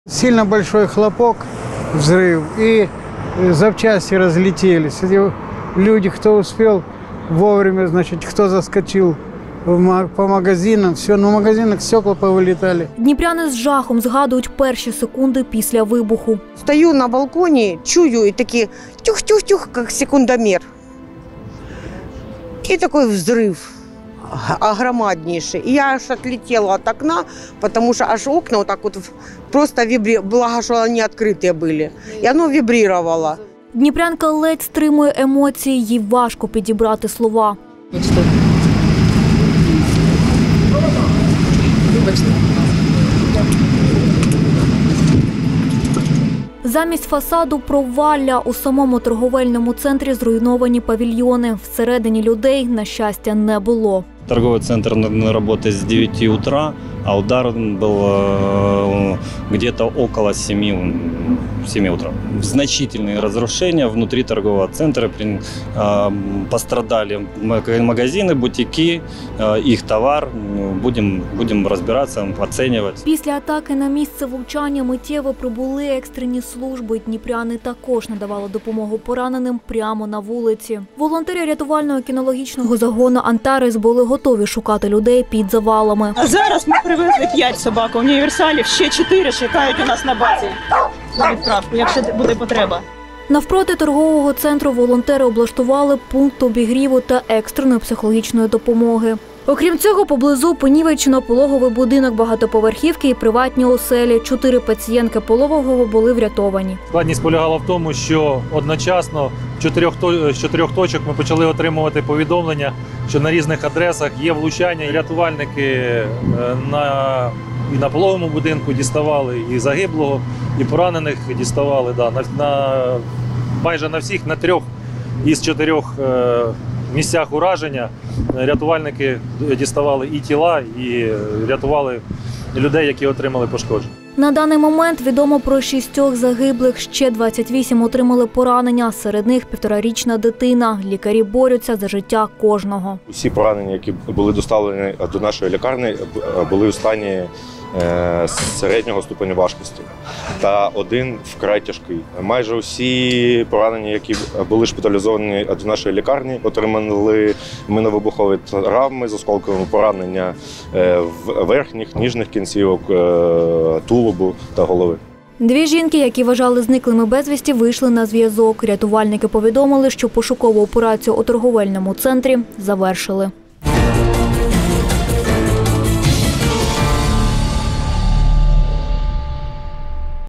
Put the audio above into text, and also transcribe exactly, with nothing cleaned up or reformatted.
Сильно большой хлопок, взрыв, и запчасти разлетелись. Люди, кто успел вовремя, значит, кто заскочил по магазинам, все, на магазинах стекла повылетали. Дніпряни з жахом згадують перші секунди після вибуху. Стою на балконі, чую і такі тюх-тюх-тюх, як секундомер. І такий взрив огромаднейший. И я аж отлетела от окна, потому что аж окна вот так вот просто вибрировали, благо, что они открытые были. И оно вибрировало. Дніпрянка ледь стримує емоції, їй важко підібрати слова. Замість фасаду – провалля. У самому торговельному центрі зруйновані павільйони. Всередині людей, на щастя, не було. Торговый центр работает с девяти утра, а удар был где-то около семи, семи утра. Значительные разрушения внутри торгового центра. Пострадали магазины, бутики, их товар. Будем, будем разбираться, оценивать. Після атаки на місце влучання миттєво прибули екстрені служби. Дніпряни також надавали допомогу пораненим прямо на вулиці. Волонтери рятувального кінологічного загону «Антарес» були готові шукати людей під завалами. А зараз ми привезли п'ять собак універсалів, ще чотири чекають у нас на базі на відправку, якщо буде потреба. Навпроти торгового центру волонтери облаштували пункт обігріву та екстреної психологічної допомоги. Окрім цього, поблизу понівечено пологовий будинок багатоповерхівки і приватні оселі. Чотири пацієнтки пологового були врятовані. Складність полягала в тому, що одночасно з чотирьох точок ми почали отримувати повідомлення, що на різних адресах є влучання. І рятувальники на, і на пологовому будинку діставали і загиблого, і поранених діставали. Да, на, на, майже на всіх, на трьох із чотирьох е, місцях ураження рятувальники діставали і тіла, і рятували людей, які отримали пошкодження. На даний момент відомо про шістьох загиблих, ще двадцять вісім отримали поранення, серед них півторарічна дитина. Лікарі борються за життя кожного. Усі поранення, які були доставлені до нашої лікарні, були у стані середнього ступеня важкості та один вкрай тяжкий. Майже усі поранення, які були шпиталізовані до нашої лікарні, отримали міновибухові травми з осколковими поранення верхніх, ніжних кінцівок, тулубу та голови. Дві жінки, які вважали зниклими безвісті, вийшли на зв'язок. Рятувальники повідомили, що пошукову операцію у торговельному центрі завершили.